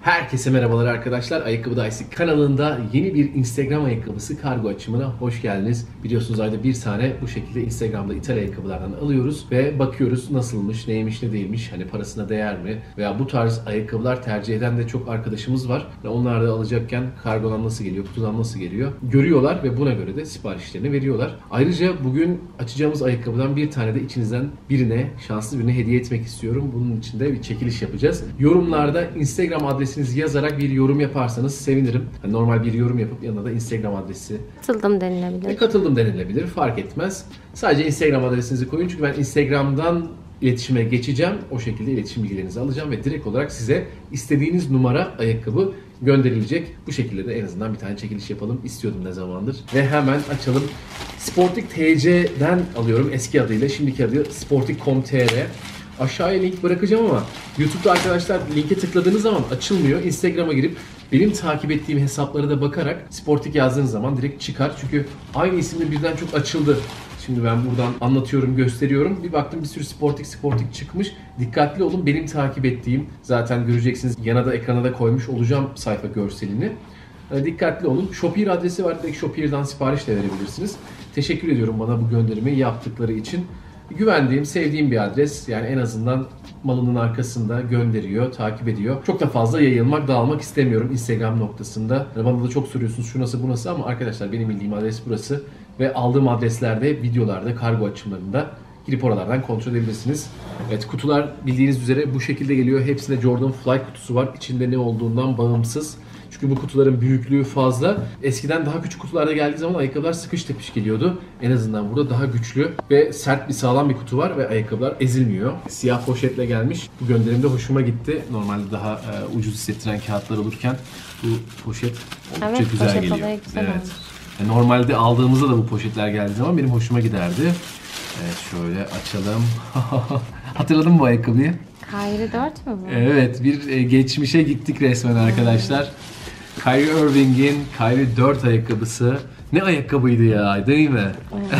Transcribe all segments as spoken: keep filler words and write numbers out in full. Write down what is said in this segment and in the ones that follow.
Herkese merhabalar arkadaşlar. Ayakkabı Dayısı kanalında yeni bir Instagram ayakkabısı kargo açımına hoş geldiniz. Biliyorsunuz ayda bir tane bu şekilde Instagram'da ithal ayakkabılardan alıyoruz ve bakıyoruz nasılmış, neymiş, ne değilmiş, hani parasına değer mi? Veya bu tarz ayakkabılar tercih eden de çok arkadaşımız var. Ve onlar da alacakken kargodan nasıl geliyor, kutudan nasıl geliyor görüyorlar ve buna göre de siparişlerini veriyorlar. Ayrıca bugün açacağımız ayakkabıdan bir tane de içinizden birine, şanslı birine hediye etmek istiyorum. Bunun için de bir çekiliş yapacağız. Yorumlarda Instagram adresi yazarak bir yorum yaparsanız sevinirim. Yani normal bir yorum yapıp yanına da Instagram adresi katıldım denilebilir. E, katıldım denilebilir. Fark etmez. Sadece Instagram adresinizi koyun çünkü ben Instagram'dan iletişime geçeceğim. O şekilde iletişim bilgilerinizi alacağım ve direkt olarak size istediğiniz numara ayakkabı gönderilecek. Bu şekilde de en azından bir tane çekiliş yapalım istiyordum ne zamandır. Ve hemen açalım. Sportik T C'den alıyorum eski adıyla. Şimdiki adı sportik nokta com nokta tr. Aşağıya link bırakacağım ama YouTube'da arkadaşlar linke tıkladığınız zaman açılmıyor. Instagram'a girip benim takip ettiğim hesaplara da bakarak Sportik yazdığınız zaman direkt çıkar. Çünkü aynı isimle birden çok açıldı. Şimdi ben buradan anlatıyorum, gösteriyorum. Bir baktım bir sürü Sportik Sportik çıkmış. Dikkatli olun, benim takip ettiğim, zaten göreceksiniz yana da ekrana da koymuş olacağım sayfa görselini. Yani dikkatli olun. Shopee adresi var. Direkt Shopee'den sipariş de verebilirsiniz. Teşekkür ediyorum bana bu gönderimi yaptıkları için. Güvendiğim, sevdiğim bir adres. Yani en azından malının arkasında gönderiyor, takip ediyor. Çok da fazla yayılmak, dağılmak istemiyorum Instagram noktasında. Bana da çok soruyorsunuz şu nasıl bu nasıl ama arkadaşlar benim bildiğim adres burası. Ve aldığım adreslerde, videolarda, kargo açımlarında girip oralardan kontrol edebilirsiniz. Evet, kutular bildiğiniz üzere bu şekilde geliyor. Hepsinde Jordan Fly kutusu var. İçinde ne olduğundan bağımsız. Çünkü bu kutuların büyüklüğü fazla. Eskiden daha küçük kutularda geldiği zaman ayakkabılar sıkış tepiş geliyordu. En azından burada daha güçlü ve sert bir sağlam bir kutu var ve ayakkabılar ezilmiyor. Siyah poşetle gelmiş. Bu gönderimde hoşuma gitti. Normalde daha e, ucuz hissettiren kağıtlar olurken bu poşet oldukça evet, güzel poşet geliyor. Güzel evet. E, normalde aldığımızda da bu poşetler geldiği zaman benim hoşuma giderdi. Evet, şöyle açalım. Hatırladın mı bu ayakkabıyı? Kyrie dört mü bu? Evet, bir e, geçmişe gittik resmen arkadaşlar. Kyrie Irving'in Kyrie dört ayakkabısı. Ne ayakkabıydı ya, değil mi? Evet.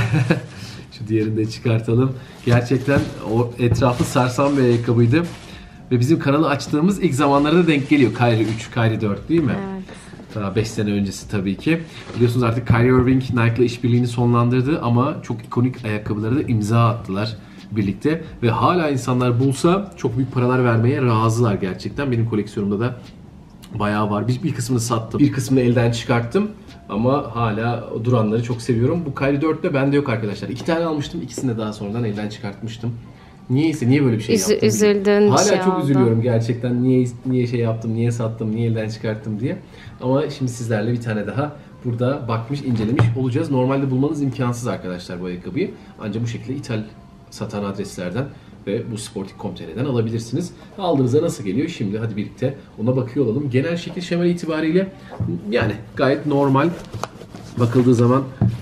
Şu diğerini de çıkartalım. Gerçekten o etrafı sarsan bir ayakkabıydı. Ve bizim kanalı açtığımız ilk zamanlarda denk geliyor. Kyrie üç, Kyrie dört değil mi? Evet. Daha beş sene öncesi tabii ki. Biliyorsunuz artık Kyrie Irving Nike'la işbirliğini sonlandırdı ama çok ikonik ayakkabıları da imza attılar birlikte. Ve hala insanlar bulsa çok büyük paralar vermeye razılar gerçekten. Benim koleksiyonumda da bayağı var. Bir, bir kısmını sattım. Bir kısmını elden çıkarttım. Ama hala duranları çok seviyorum. Bu Kyrie dörtte bende yok arkadaşlar. İki tane almıştım. İkisini de daha sonradan elden çıkartmıştım. Niyeyse, niye böyle bir şey Üz, yaptım? Üzüldün. Hala şey çok oldu. üzülüyorum gerçekten. Niye niye şey yaptım, niye sattım, niye elden çıkarttım diye. Ama şimdi sizlerle bir tane daha burada bakmış, incelemiş olacağız. Normalde bulmanız imkansız arkadaşlar bu ayakkabıyı. Ancak bu şekilde ithal satan adreslerden ve bu sportik nokta com nokta tr'den alabilirsiniz. Aldığınızda nasıl geliyor? Şimdi hadi birlikte ona bakıyor olalım. Genel şekil şemal itibariyle yani gayet normal. Bakıldığı zaman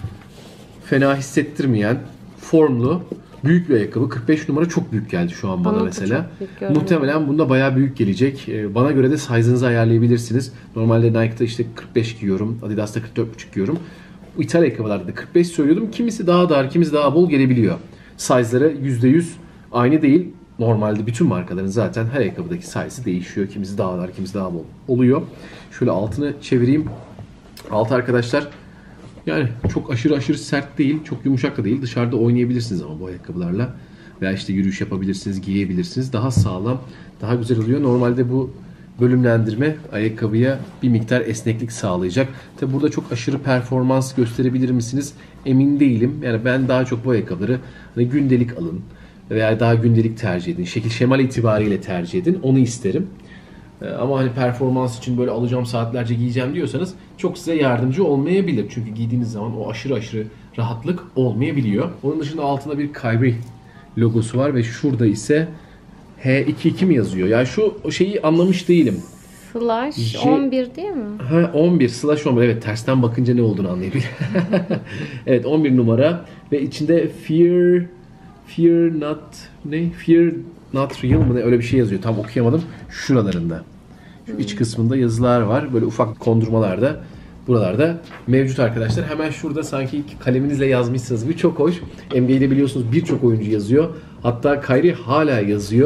fena hissettirmeyen, formlu, büyük bir ayakkabı. kırk beş numara çok büyük geldi şu an bana, bana mesela. Muhtemelen bunda bayağı büyük gelecek. Bana göre de size'ınızı ayarlayabilirsiniz. Normalde Nike'da işte kırk beş giyiyorum. Adidas'ta kırk dört buçuk giyiyorum. Bu ithal ayakkabılarda da kırk beş söylüyordum. Kimisi daha dar, kimisi daha bol gelebiliyor. Size'ları yüzde yüz aynı değil. Normalde bütün markaların zaten her ayakkabıdaki size'ı değişiyor. Kimisi daha dar, kimisi daha bol oluyor. Şöyle altını çevireyim. Altı arkadaşlar yani çok aşırı aşırı sert değil, çok yumuşak da değil. Dışarıda oynayabilirsiniz ama bu ayakkabılarla. Veya işte yürüyüş yapabilirsiniz, giyebilirsiniz. Daha sağlam, daha güzel oluyor. Normalde bu bölümlendirme ayakkabıya bir miktar esneklik sağlayacak. Tabi burada çok aşırı performans gösterebilir misiniz? Emin değilim. Yani ben daha çok bu ayakkabıları hani gündelik alın veya daha gündelik tercih edin. Şekil şemal itibariyle tercih edin. Onu isterim. Ama hani performans için böyle alacağım saatlerce giyeceğim diyorsanız çok size yardımcı olmayabilir. Çünkü giydiğiniz zaman o aşırı aşırı rahatlık olmayabiliyor. Onun dışında altında bir Kyrie logosu var ve şurada ise H iki iki mi yazıyor? Yani şu şeyi anlamış değilim. Slash J- on bir değil mi? Ha, on bir slash on bir, evet, tersten bakınca ne olduğunu anlayabilir. Evet, on bir numara ve içinde fear fear not ne? Fear not real mı ne, öyle bir şey yazıyor. Tam okuyamadım. Şuralarında. Şu iç kısmında yazılar var. Böyle ufak kondurmalarda buralarda mevcut arkadaşlar. Hemen şurada sanki kaleminizle yazmışsınız gibi, çok hoş. N B A'de biliyorsunuz birçok oyuncu yazıyor. Hatta Kyrie hala yazıyor.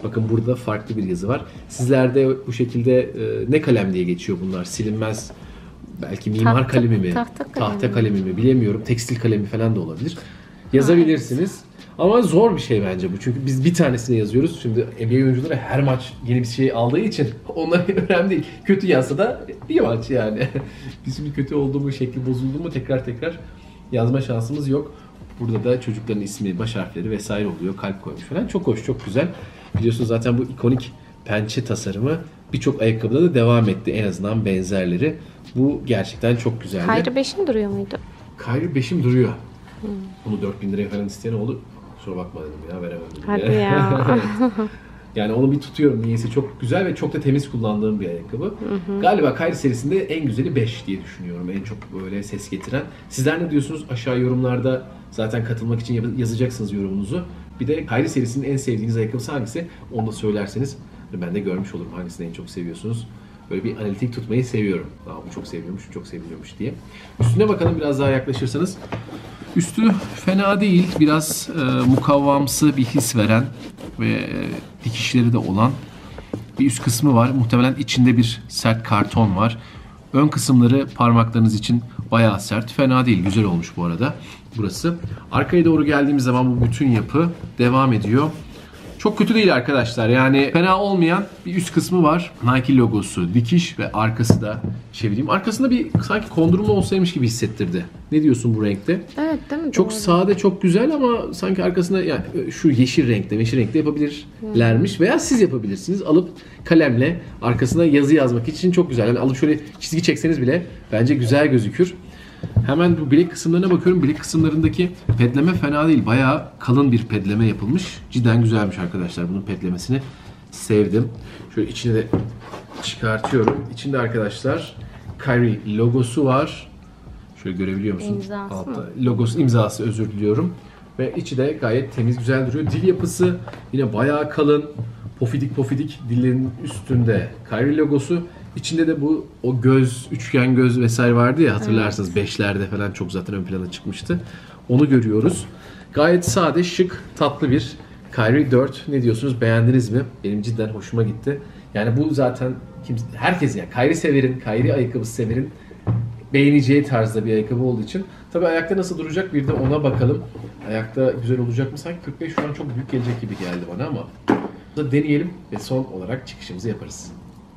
Bakın burada farklı bir yazı var. Sizlerde bu şekilde e, ne kalem diye geçiyor bunlar? Silinmez, belki mimar Tahta- kalemi mi? tahta kalemi Tahta mi? kalemi mi? Bilemiyorum. Tekstil kalemi falan da olabilir. Yazabilirsiniz. Ama zor bir şey bence bu. Çünkü biz bir tanesini yazıyoruz. Şimdi N B A oyuncuları her maç yeni bir şey aldığı için onlar önemli değil. Kötü yazsa da bir maç yani. Bizim kötü oldu mu, şekli bozuldu mu tekrar tekrar yazma şansımız yok. Burada da çocukların ismi, baş harfleri vesaire oluyor. Kalp koymuş falan. Çok hoş, çok güzel. Biliyorsunuz zaten bu ikonik pençe tasarımı birçok ayakkabıda da devam etti. En azından benzerleri. Bu gerçekten çok güzeldi. Kyrie beşin duruyor muydu? Kyrie beşim duruyor. Hmm. Bunu dört bin liraya falan isteyen oldu. Kusura bakma dedim ya, veremem dedim. Hadi ya. Yani onu bir tutuyorum niyeyse, çok güzel ve çok da temiz kullandığım bir ayakkabı. Hı hı. Galiba Kyrie serisinde en güzeli beş diye düşünüyorum. En çok böyle ses getiren. Sizler ne diyorsunuz? Aşağı yorumlarda zaten katılmak için yazacaksınız yorumunuzu. Bir de Kyrie serisinin en sevdiğiniz ayakkabısı hangisi? Onu da söylerseniz ben de görmüş olurum hangisini en çok seviyorsunuz. Böyle bir analitik tutmayı seviyorum. Aa, bu çok seviyormuş, çok seviliyormuş diye. Üstüne bakalım biraz daha yaklaşırsanız. Üstü fena değil. Biraz e, mukavvamsı bir his veren ve e, dikişleri de olan bir üst kısmı var. Muhtemelen içinde bir sert karton var. Ön kısımları parmaklarınız için bayağı sert. Fena değil. Güzel olmuş bu arada burası. Arkaya doğru geldiğimiz zaman bu bütün yapı devam ediyor. Çok kötü değil arkadaşlar. Yani fena olmayan bir üst kısmı var. Nike logosu, dikiş ve arkası da çevireyim. Arkasında bir sanki kondurma olsaymış gibi hissettirdi. Ne diyorsun bu renkte? Evet, değil mi? Çok Doğru. sade, çok güzel ama sanki arkasında yani şu yeşil renkte, yeşil renkte yapabilirlermiş veya siz yapabilirsiniz. Alıp kalemle arkasına yazı yazmak için çok güzel. Yani alıp şöyle çizgi çekseniz bile bence güzel gözükür. Hemen bu bilek kısımlarına bakıyorum. Bilek kısımlarındaki pedleme fena değil. Bayağı kalın bir pedleme yapılmış. Cidden güzelmiş arkadaşlar. Bunun pedlemesini sevdim. Şöyle içini de çıkartıyorum. İçinde arkadaşlar Kyrie logosu var. Şöyle görebiliyor musunuz? İmzası Altta mı? logosu, imzası, özür diliyorum. Ve içi de gayet temiz, güzel duruyor. Dil yapısı yine bayağı kalın. Pofidik pofidik dillerin üstünde Kyrie logosu. İçinde de bu o göz, üçgen göz vesaire vardı ya, hatırlarsınız. Evet. Beşlerde falan çok zaten ön plana çıkmıştı. Onu görüyoruz. Gayet sade, şık, tatlı bir Kyrie dört. Ne diyorsunuz? Beğendiniz mi? Benim cidden hoşuma gitti. Yani bu zaten kimse, herkes yani Kyrie severin, Kyrie ayakkabısı severin beğeneceği tarzda bir ayakkabı olduğu için. Tabii ayakta nasıl duracak bir de ona bakalım. Ayakta güzel olacak mı? Sanki kırk beş şu an çok büyük gelecek gibi geldi bana ama da deneyelim ve son olarak çıkışımızı yaparız.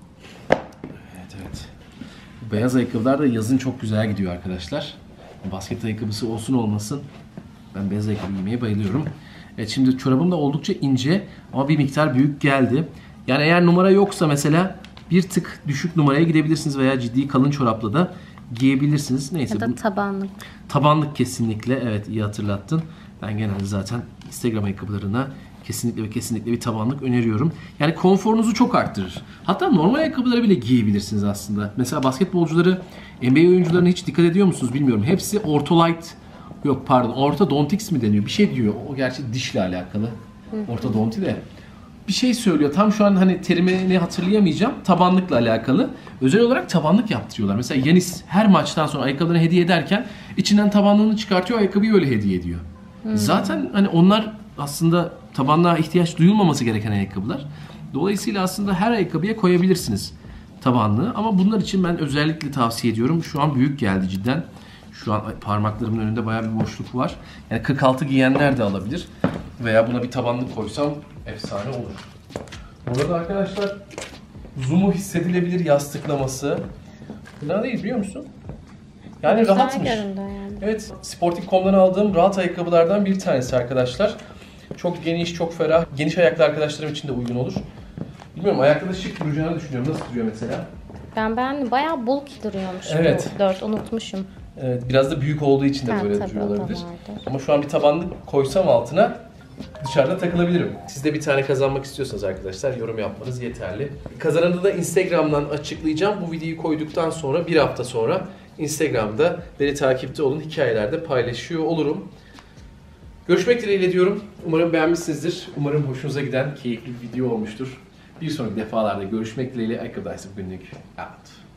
Evet evet. Bu beyaz ayakkabılar da yazın çok güzel gidiyor arkadaşlar. Basket ayakkabısı olsun olmasın ben beyaz ayakkabı giymeye bayılıyorum. Evet, şimdi çorabım da oldukça ince ama bir miktar büyük geldi. Yani eğer numara yoksa mesela bir tık düşük numaraya gidebilirsiniz veya ciddi kalın çorapla da giyebilirsiniz. Neyse. Ya da bu... tabanlık. Tabanlık kesinlikle, evet, iyi hatırlattın. Ben genelde zaten Instagram ayakkabılarına kesinlikle ve kesinlikle bir tabanlık öneriyorum. Yani konforunuzu çok arttırır. Hatta normal ayakkabıları bile giyebilirsiniz aslında. Mesela basketbolcuları, N B A oyuncularına hiç dikkat ediyor musunuz bilmiyorum. Hepsi ortolight, yok pardon ortodontics mi deniyor? Bir şey diyor. O gerçi dişle alakalı. Ortodonti de. Bir şey söylüyor. Tam şu an hani terimini hatırlayamayacağım. Tabanlıkla alakalı. Özel olarak tabanlık yaptırıyorlar. Mesela Yanis her maçtan sonra ayakkabılarını hediye ederken içinden tabanlığını çıkartıyor, ayakkabıyı öyle hediye ediyor. Hmm. Zaten hani onlar aslında tabanlığa ihtiyaç duyulmaması gereken ayakkabılar. Dolayısıyla aslında her ayakkabıya koyabilirsiniz tabanlığı. Ama bunlar için ben özellikle tavsiye ediyorum. Şu an büyük geldi cidden. Şu an parmaklarımın önünde bayağı bir boşluk var. Yani kırk altı giyenler de alabilir. Veya buna bir tabanlık koysam efsane olur. Burada arkadaşlar zoom'u hissedilebilir yastıklaması. Fena değil biliyor musun? Yani Güzel rahatmış. göründü yani. Evet, Sporting nokta com'dan aldığım rahat ayakkabılardan bir tanesi arkadaşlar. Çok geniş, çok ferah. Geniş ayaklı arkadaşlarım için de uygun olur. Bilmiyorum, ayakta da şık duracağını düşünüyorum. Nasıl duruyor mesela? Ben beğendim. Bayağı bulky duruyormuş Evet. bu dört. Unutmuşum. Evet, biraz da büyük olduğu için de Ha, böyle tabii, duruyor o da olabilir. vardır. Ama şu an bir tabanlık koysam altına dışarıda takılabilirim. Siz de bir tane kazanmak istiyorsanız arkadaşlar yorum yapmanız yeterli. Kazananı da Instagram'dan açıklayacağım. Bu videoyu koyduktan sonra bir hafta sonra Instagram'da beni takipte olun. Hikayelerde paylaşıyor olurum. Görüşmek dileğiyle diyorum. Umarım beğenmişsinizdir. Umarım hoşunuza giden keyifli bir video olmuştur. Bir sonraki defalarda görüşmek dileğiyle. Ayakkabı Dayısı bugünlük out.